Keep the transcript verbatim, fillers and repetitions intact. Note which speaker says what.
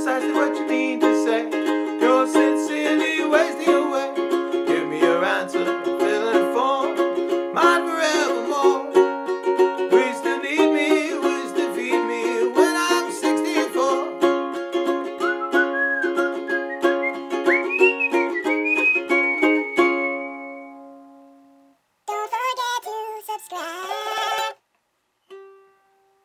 Speaker 1: precisely what you mean to say. You're sincerely wasting away. Give me your answer, fill in form, mine forevermore. Will you still need me? Will you still feed me when I'm sixty-four?
Speaker 2: Don't forget to subscribe.